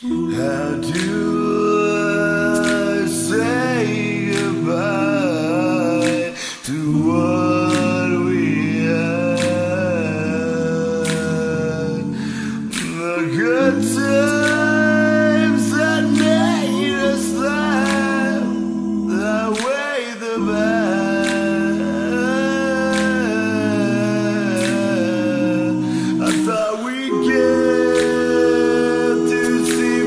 How do I say goodbye to what we had? The good times that made us laugh, that way the bad. I thought we'd get to see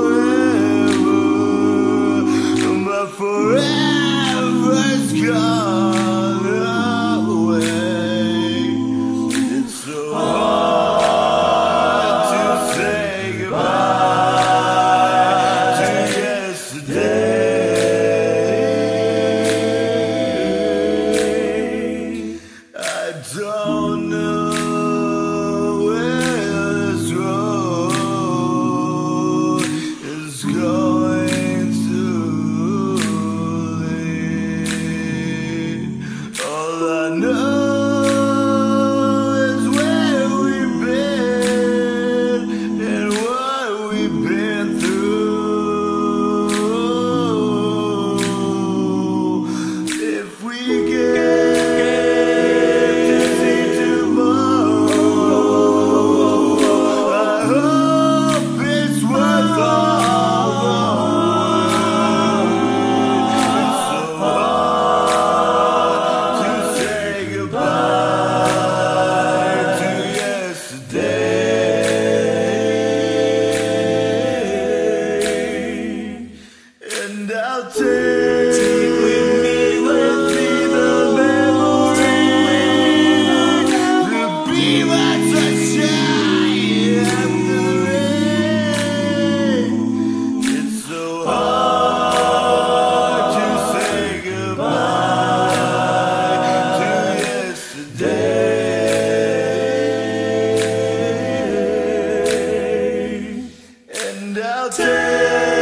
forever, but forever's gone away. It's so hard to say goodbye to yesterday. I don't know where this road is going to lead. All I know is where we've been and what we've been through. If we get to see tomorrow, I hope it's worth all the wait. It's so hard to say goodbye to yesterday. And I'll take with me the memory to be my sunshine after rain. It's so hard to say goodbye to yesterday. And I'll take